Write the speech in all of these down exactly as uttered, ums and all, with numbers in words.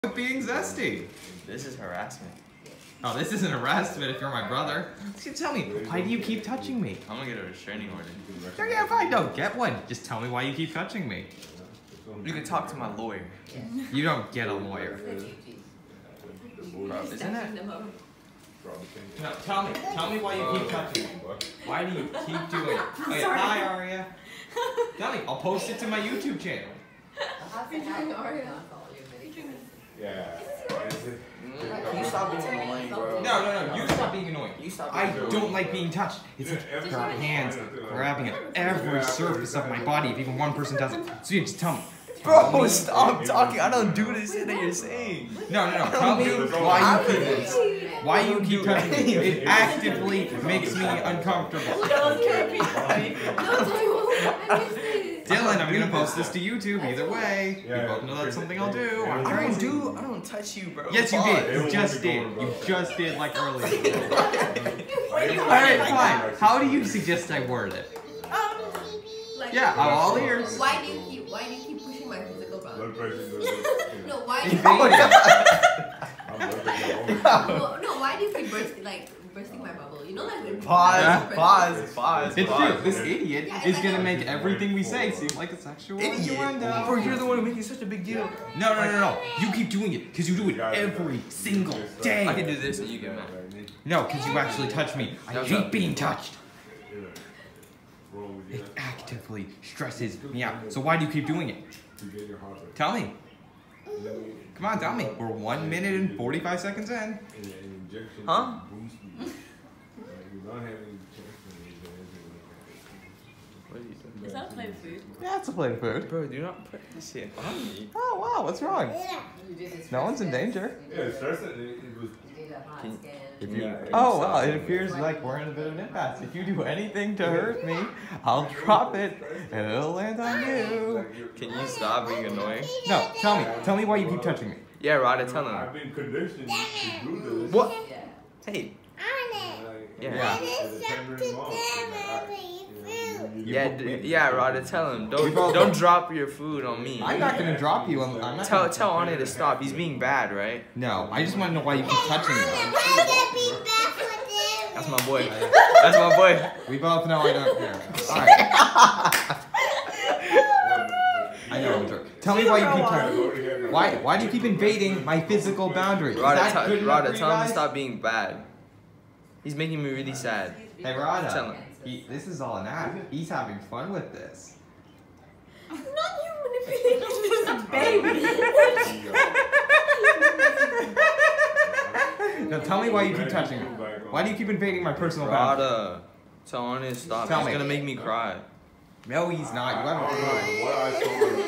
with being zesty? This is harassment. Oh, this isn't harassment if you're my brother. So tell me, why do you keep touching me? I'm gonna get a restraining order. Sure, yeah, fine. No, get one. Just tell me why you keep touching me. You can talk to my lawyer. You don't get a lawyer. Bro, isn't it? No, tell me. Tell me why you keep touching me. Why do you keep doing it? Oh, yeah. Hi, Aria. Tell me. I'll post it to my YouTube channel. Yeah. Can you stop being annoying, bro? No, no, no. You stop being annoying. You stop I being don't like being touched. It's like her hands grabbing at every surface of my body if even one person does it. So you just tell me. Bro, stop talking. I don't do this shit that you're saying. No, no, no. Tell me why you keep this. Why you keep touching me. It actively makes me uncomfortable. Dylan, I'm gonna post this to YouTube either way. You both know that's something I'll do. I'm I don't crazy. do. I don't touch you, bro. Yes, you did. You just did. You just did like earlier. Alright, fine. How do you suggest I word it? Yeah, I'm all ears. Why do you keep why do you keep pushing my physical boundaries? No, why do you no, no, why do you keep bursting like bursting my bubble? You know like when Pause, Yeah. pause, pause. It's pause. true. This idiot Yeah, is I gonna know. make everything we say seem like a sexual Idiot. innuendo. Bro, you're the one making such a big deal. No, no, no, no. You keep doing it because you do it every single day. I can do this and you get mad. No, because you actually touch me. I No, hate no. being touched. It actively stresses me out. So why do you keep doing it? Tell me. Come on, tell me. We're one minute and forty-five seconds in. Huh? What are you doing? Is that a plate of food? Yeah, it's a plate of food. Bro, do not put this shit on me. Oh, wow, what's wrong? No one's in danger. Yeah, it starts at, it was, Can, If you, you, can you oh, stop well, it doing appears like we're in a bit of an impasse. If you do anything to hurt me, I'll drop it and it'll land on you. Can you stop being annoying? No, tell me. Tell me why you keep touching me. Yeah, Rada, tell him. I've been conditioned to do this. What? Hey. Yeah. Yeah. Yeah, d- yeah, Rada, tell him. Don't don't drop your food on me. I'm not gonna drop you. I'm, I'm not Tell gonna- tell Ane to stop. He's being bad, right? No, I just want to know why you keep touching me. That's my boy. That's my boy. We both know I don't care. Alright. I know I'm a jerk. Tell me why you keep touching. Why why do you keep invading my physical boundaries? Is Rada, that tell- good enough Rada, for you tell him to guys? stop being bad. He's making me really sad. Hey Tell Rada, him. he, this is all an act. He's having fun with this. Not you manipulating this baby. Now tell me why you keep touching me. Why do you keep invading my personal boundaries? Rada, tell Ane to stop. Tell He's me. gonna make me cry. No, he's not. You haven't tried. What I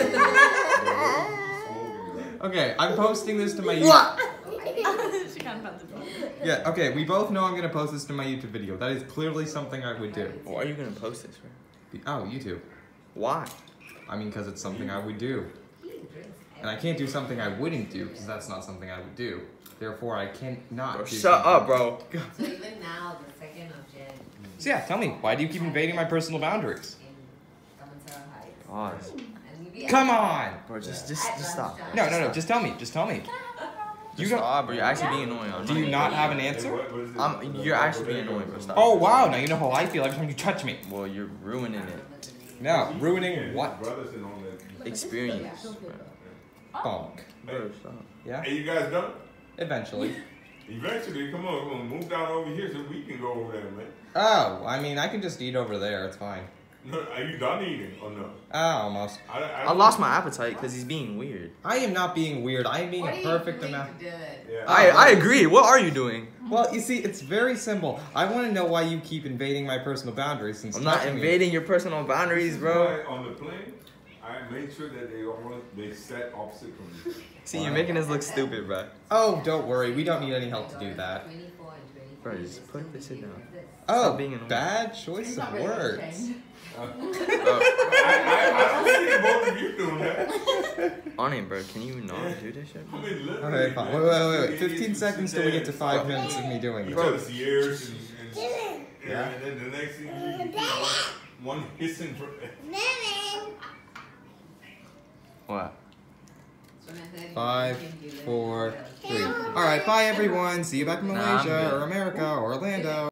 saw. Okay, I'm posting this to my YouTube. What? She can't find the book. Yeah, okay, we both know I'm gonna post this to my YouTube video. That is clearly something I would do. Why are you gonna post this, bro? Oh, YouTube. Why? I mean, because it's something I would do. And I can't do something I wouldn't do, because that's not something I would do. Therefore, I can't not Bro, do shut something. up, bro. So even now, the second of Jan So yeah, tell me, why do you keep invading my personal boundaries? in Damansara Heights. Pause. And we Come on! Bro, just just just stop. No, no, no, just tell me, just tell me. You You don't, stop, bro. You're actually being annoying. I'm do you not have an answer? I'm, you're actually being annoying, bro. Stop. Oh wow, now you know how I feel every time you touch me. Well, you're ruining it. No, ruining what? Experience. Bro. Bonk. Bro, stop. Yeah? Hey, you guys done? Eventually. Eventually, come on, come on, move down over here so we can go over there, man. Oh, I mean, I can just eat over there, it's fine. No, are you done eating or no? Oh, almost. I, I, I lost my appetite because he's being weird. I am not being weird, I am being What a are you perfect doing amount. to do it? Yeah. I I agree. What are you doing? Well, you see, it's very simple. I want to know why you keep invading my personal boundaries since I'm not touching me- invading your personal boundaries, bro. On the plane, I made sure that they all they set opposite from you. See, you're making us look stupid, bro. Oh, don't worry, we don't need any help to do that. twenty-four and twenty-five. Bro, just put this shit down. Oh, Stop being annoying. bad choice of words. I, I, I don't see both of you doing that. Ane, bro, can you not do this shit? I mean, literally. Okay, fine. Wait, wait, wait, wait. fifteen seconds till we get to five minutes of me doing Each this. other's ears and, and, Yeah. and then the next thing you, you get one, one hissing for. What? Five, four, three. All right, bye everyone. See you back in Malaysia or America or Orlando.